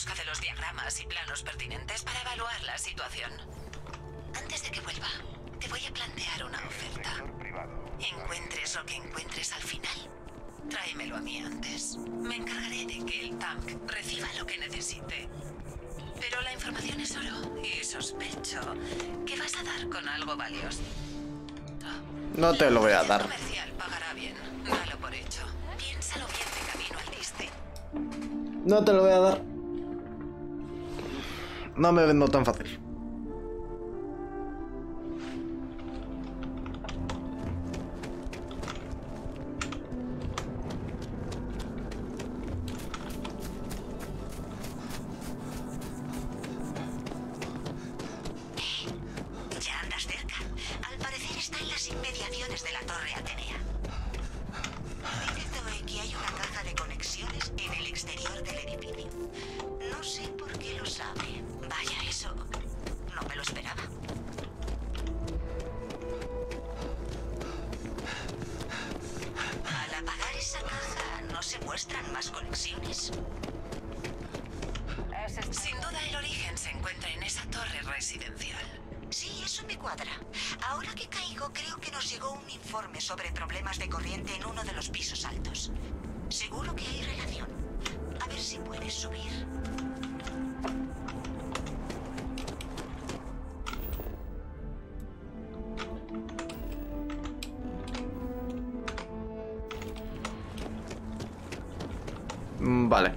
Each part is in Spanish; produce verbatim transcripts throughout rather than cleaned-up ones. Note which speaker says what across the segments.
Speaker 1: busca de los diagramas y planos pertinentes para evaluar la situación. Antes de que vuelva, te voy a plantear una oferta. Encuentres lo que encuentres al final, tráemelo a mí antes. Me encargaré de que el tank reciba lo que necesite. Pero la información es oro y sospecho que vas a dar con algo valioso.
Speaker 2: No te lo voy a dar.
Speaker 1: El comercial pagará bien, dalo por hecho. Piénsalo bien de camino al liste.
Speaker 2: No te lo voy a dar. No me vendo tan fácil.
Speaker 1: Ya andas cerca. Al parecer está en las inmediaciones de la Torre Atenea. Dice Zoe que hay una caja de conexiones en el exterior del edificio. No sé por qué lo sabe. Vaya, eso no me lo esperaba. Al apagar esa caja, ¿no se muestran más conexiones? Sin duda el origen se encuentra en esa torre residencial. Sí, eso me cuadra. Ahora que caigo, creo que nos llegó un informe sobre problemas de corriente en uno de los pisos altos. Seguro que hay relación. A ver si puedes subir.
Speaker 2: Mm, Vale.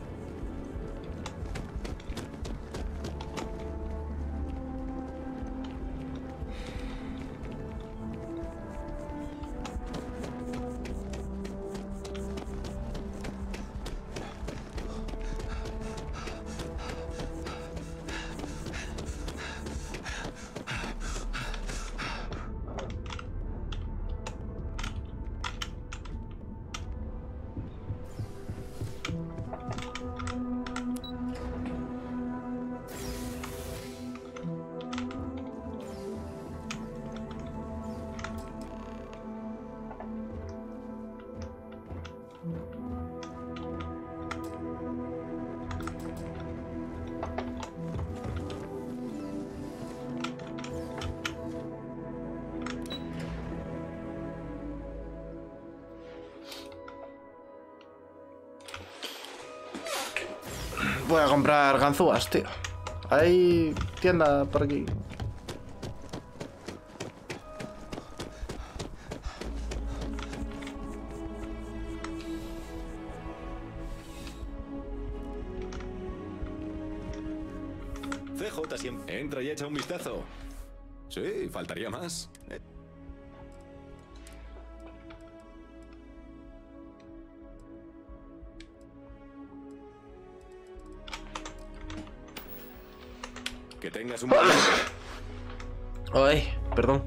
Speaker 2: Voy a comprar ganzúas, tío. Hay tienda por aquí.
Speaker 3: C J siempre entra y echa un vistazo. Sí, faltaría más. Eh. Que tengas un...
Speaker 2: Ay, perdón.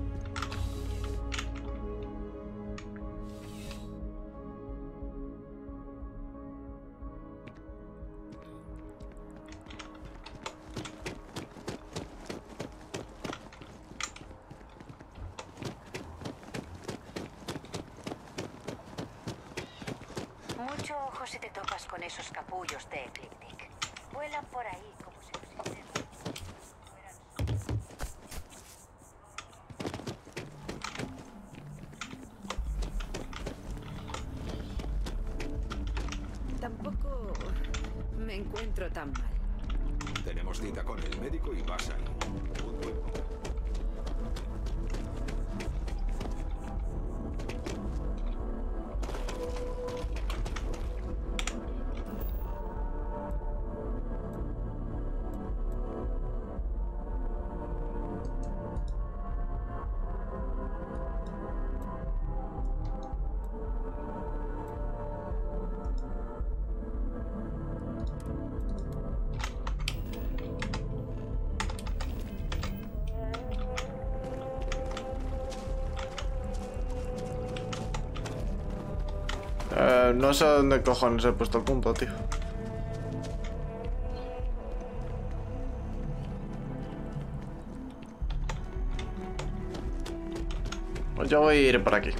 Speaker 4: Mucho ojo si te topas con esos capullos de Ecliptic. Vuelan por ahí como si fueran...
Speaker 5: Tampoco me encuentro tan mal.
Speaker 3: Tenemos cita con el médico y vas ahí. Un tiempo.
Speaker 2: Eh, no sé dónde cojones he puesto el punto, tío. Pues yo voy a ir por aquí.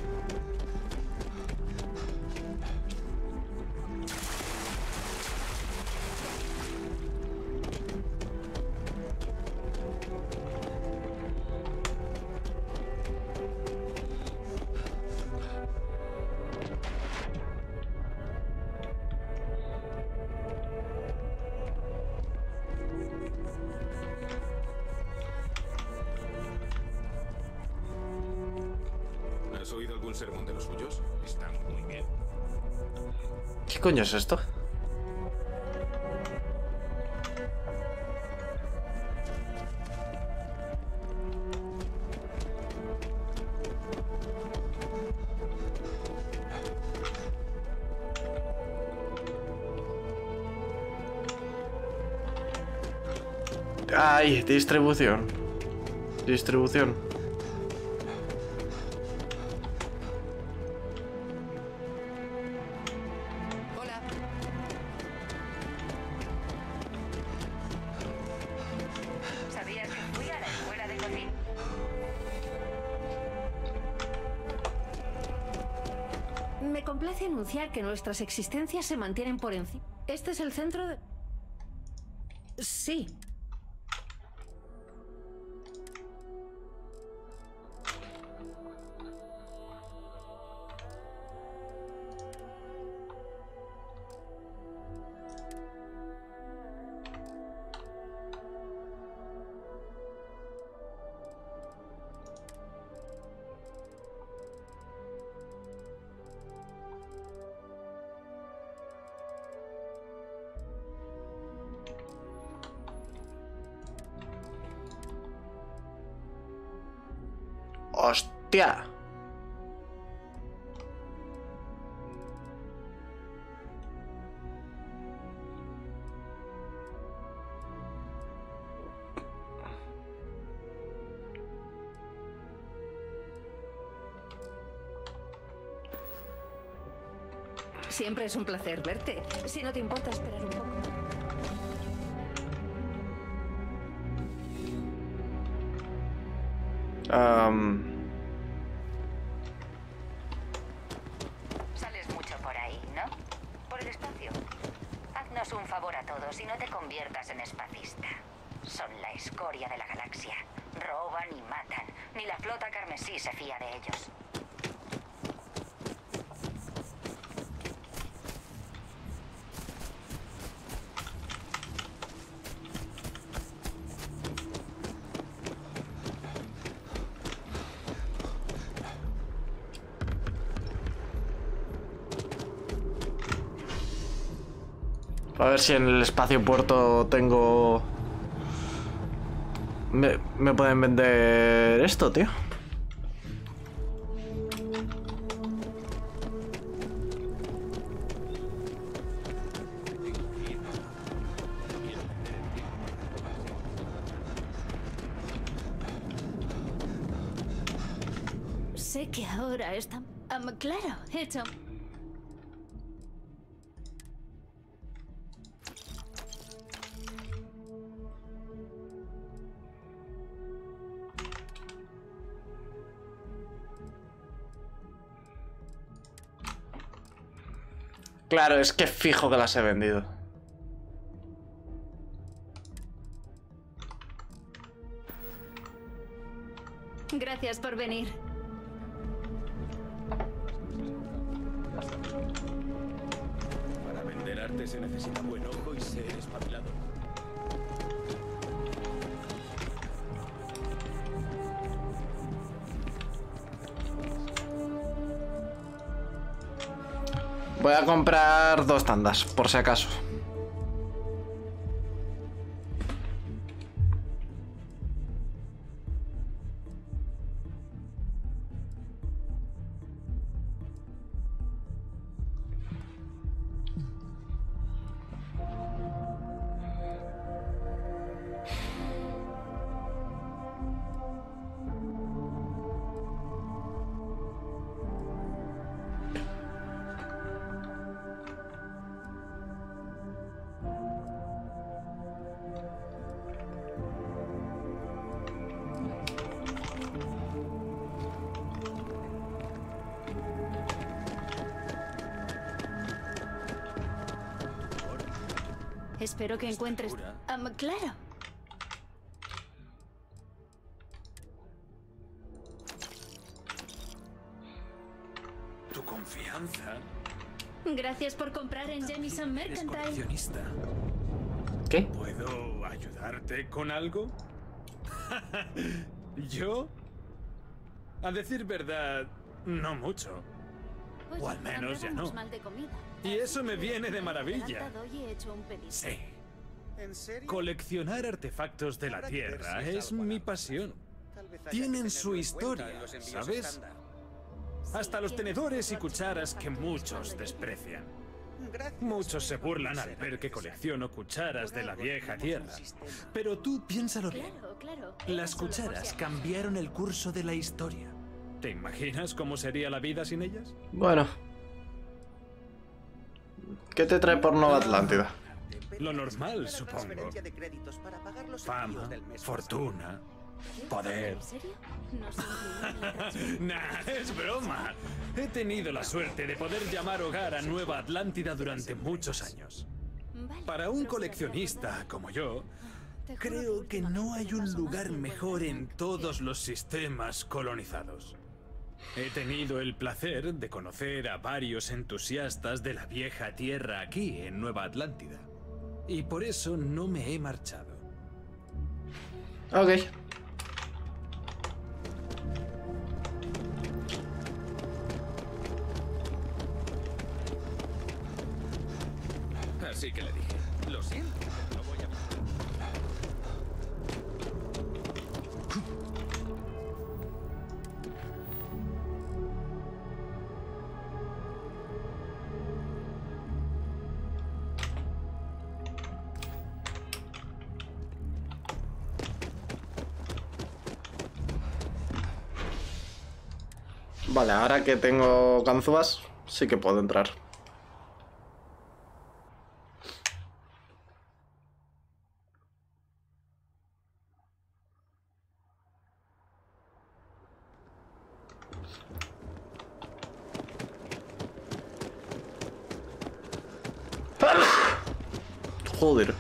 Speaker 3: ¿Has oído algún sermón de los suyos? Están muy bien.
Speaker 2: ¿Qué coño es esto? Ay, distribución. Distribución.
Speaker 5: Hola.
Speaker 4: ¿Sabías que fui a la escuela de cocina?
Speaker 5: Me complace anunciar que nuestras existencias se mantienen por encima. Este es el centro de... Sí.
Speaker 2: ¡Hostia!
Speaker 5: Siempre es un placer verte. Si no te importa esperar un poco.
Speaker 2: Um,
Speaker 4: Sales mucho por ahí, ¿no? Por el espacio. Haznos un favor a todos y no te conviertas en espacista. Son la escoria de la galaxia. Roban y matan. Ni la flota carmesí se fía de ellos.
Speaker 2: a ver si en el espacio puerto tengo... Me, me pueden vender esto, tío.
Speaker 6: Sé que ahora está... Um, claro, hecho...
Speaker 2: Claro, es que fijo que las he vendido.
Speaker 6: Gracias por venir.
Speaker 3: Para vender arte se necesita buen ojo y ser espabilado.
Speaker 2: Voy a comprar dos tandas, por si acaso.
Speaker 6: Espero que encuentres... Um, claro.
Speaker 3: Tu confianza.
Speaker 6: Gracias por comprar en Jamieson
Speaker 3: Eres
Speaker 6: Mercantile.
Speaker 3: coleccionista.
Speaker 2: ¿Qué?
Speaker 3: ¿Puedo ayudarte con algo? ¿Yo? A decir verdad,
Speaker 7: No mucho.
Speaker 6: Oye,
Speaker 7: O al menos ya
Speaker 6: hablábamos
Speaker 7: no.
Speaker 6: mal de comida.
Speaker 7: Y eso me viene de
Speaker 6: Me he
Speaker 7: maravilla.
Speaker 6: levantado y he hecho un pedido.
Speaker 7: Sí.
Speaker 8: ¿En serio?
Speaker 7: Coleccionar artefactos de la
Speaker 8: Habrá que ver
Speaker 7: Tierra
Speaker 8: si es
Speaker 7: es
Speaker 8: algo a
Speaker 7: mi
Speaker 8: largo
Speaker 7: pasión.
Speaker 8: plazo. Tal vez haya
Speaker 7: Tienen
Speaker 8: que
Speaker 7: su
Speaker 8: tenerlo en cuenta
Speaker 7: historia,
Speaker 8: en los envíos
Speaker 7: ¿sabes?
Speaker 8: estándar.
Speaker 7: Hasta los
Speaker 6: Sí,
Speaker 7: tenedores y
Speaker 6: quiero
Speaker 7: cucharas que
Speaker 6: facturas
Speaker 7: muchos
Speaker 6: cuando llegue.
Speaker 7: desprecian.
Speaker 8: Gracias.
Speaker 7: Muchos se burlan al
Speaker 8: Será
Speaker 7: ver que
Speaker 8: necesario.
Speaker 7: colecciono cucharas de la
Speaker 8: Por algo
Speaker 7: vieja
Speaker 8: tenemos
Speaker 7: Tierra.
Speaker 8: un sistema.
Speaker 7: Pero tú piénsalo bien.
Speaker 6: Claro, claro.
Speaker 7: Las
Speaker 6: Era solo por si
Speaker 7: cucharas
Speaker 6: acaso.
Speaker 7: cambiaron el curso de la historia. ¿Te imaginas cómo sería la vida sin ellas?
Speaker 2: Bueno. ¿Qué te trae por Nueva Atlántida?
Speaker 7: Lo normal,
Speaker 8: Cada
Speaker 7: supongo.
Speaker 8: transferencia de créditos para pagar los
Speaker 7: Fama,
Speaker 8: envíos del mes
Speaker 7: fortuna,
Speaker 6: ¿Qué?
Speaker 7: poder.
Speaker 6: ¿En serio? No se incluía en la transferencia.
Speaker 7: Nah, es broma. He tenido la suerte de poder llamar hogar a Nueva Atlántida durante muchos años.
Speaker 6: Vale,
Speaker 7: Para un
Speaker 6: procuraré
Speaker 7: coleccionista
Speaker 6: acordarme.
Speaker 7: como yo,
Speaker 6: Te juro
Speaker 7: creo que no
Speaker 6: últimamente
Speaker 7: hay
Speaker 6: me
Speaker 7: un
Speaker 6: paso más
Speaker 7: lugar
Speaker 6: tiempo
Speaker 7: mejor en
Speaker 6: Bangkok
Speaker 7: todos
Speaker 6: que-
Speaker 7: los sistemas colonizados. He tenido el placer de conocer a varios entusiastas de la vieja Tierra aquí en Nueva Atlántida. Y por eso no me he marchado.
Speaker 2: Ok.
Speaker 3: Así que le dije, lo siento, pero no voy a...
Speaker 2: Vale, ahora que tengo ganzúas, sí que puedo entrar. Joder.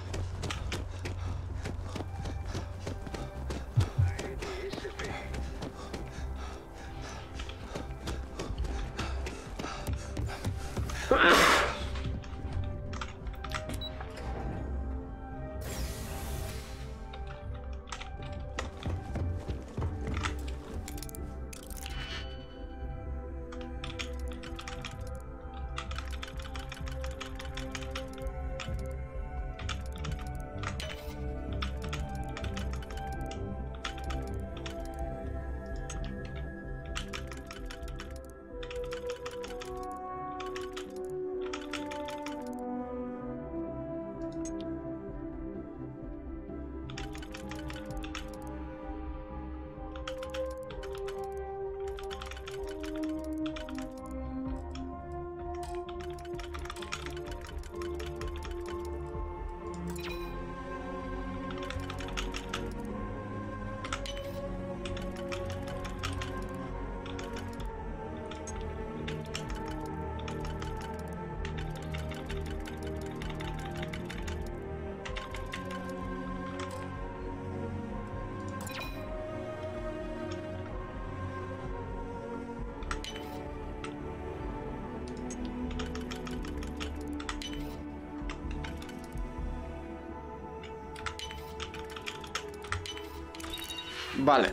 Speaker 2: Vale.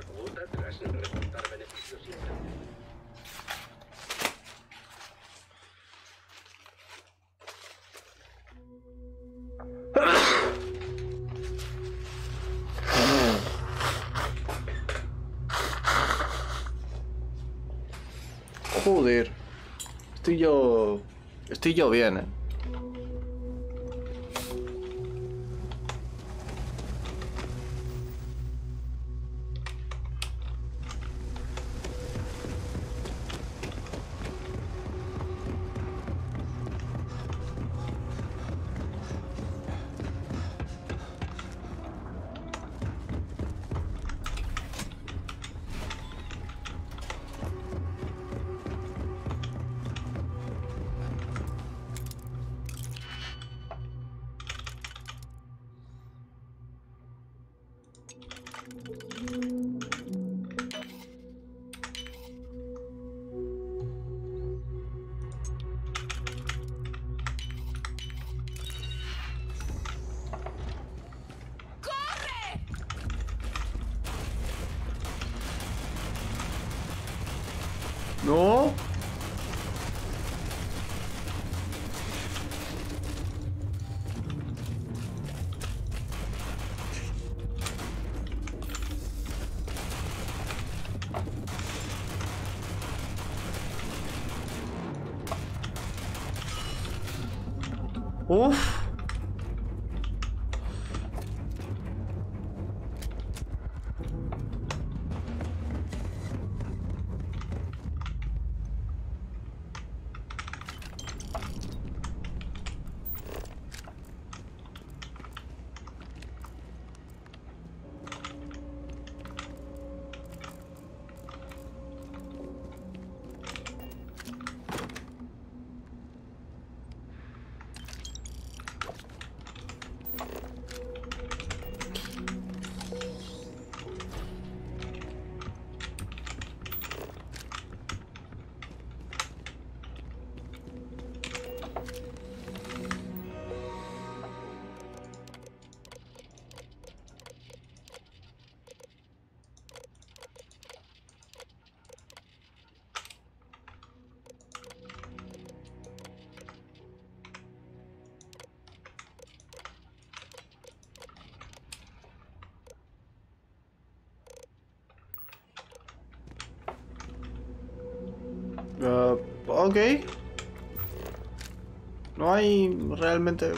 Speaker 9: cuota tras reportar beneficios internos.
Speaker 2: Joder. Estoy yo... Estoy yo bien, eh. No. Uf. Uh, ok. No hay realmente...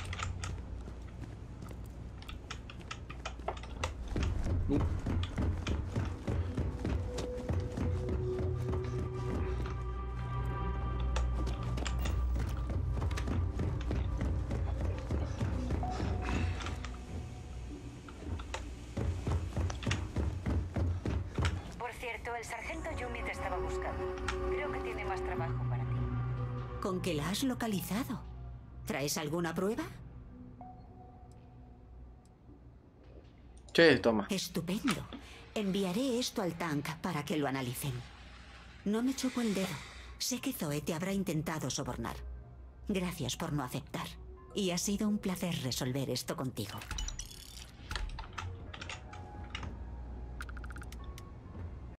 Speaker 4: Por cierto, el sargento Yumi te estaba buscando. Creo que tiene más trabajo para ti.
Speaker 10: ¿Con qué la has localizado? ¿Traes alguna prueba?
Speaker 2: Sí, toma.
Speaker 10: Estupendo. Enviaré esto al tank para que lo analicen. No me chupo el dedo. Sé que Zoe te habrá intentado sobornar. Gracias por no aceptar. Y ha sido un placer resolver esto contigo.